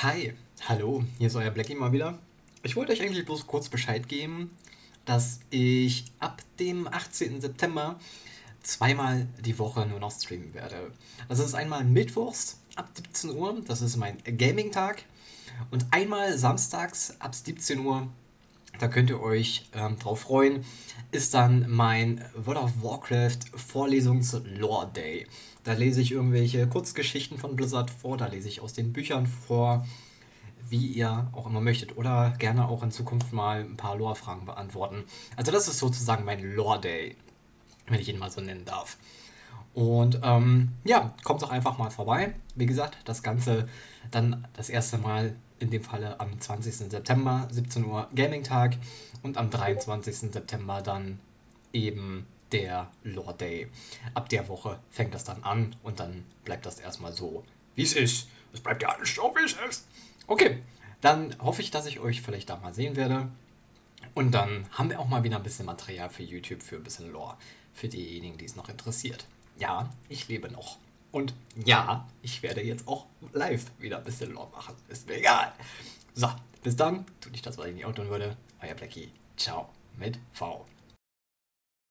Hi, hallo, hier ist euer Blackie mal wieder. Ich wollte euch eigentlich bloß kurz Bescheid geben, dass ich ab dem 18. September zweimal die Woche nur noch streamen werde. Das ist einmal mittwochs ab 17 Uhr, das ist mein Gaming-Tag, und einmal samstags ab 17 Uhr, da könnt ihr euch drauf freuen, ist dann mein World of Warcraft Vorlesungs-Lore Day. Da lese ich irgendwelche Kurzgeschichten von Blizzard vor, da lese ich aus den Büchern vor, wie ihr auch immer möchtet. Oder gerne auch in Zukunft mal ein paar Lore-Fragen beantworten. Also das ist sozusagen mein Lore-Day, wenn ich ihn mal so nennen darf. Und ja, kommt doch einfach mal vorbei. Wie gesagt, das Ganze dann das erste Mal in dem Falle am 20. September, 17 Uhr Gaming-Tag, und am 23. September dann eben der Lore Day. Ab der Woche fängt das dann an und dann bleibt das erstmal so, wie es ist. Es bleibt ja alles so, wie es ist. Okay, dann hoffe ich, dass ich euch vielleicht da mal sehen werde. Und dann haben wir auch mal wieder ein bisschen Material für YouTube, für ein bisschen Lore. Für diejenigen, die es noch interessiert. Ja, ich lebe noch. Und ja, ich werde jetzt auch live wieder ein bisschen Lore machen. Ist mir egal. So, bis dann. Tut nicht das, was ich nicht auch tun würde. Euer Blackie. Ciao. Mit V.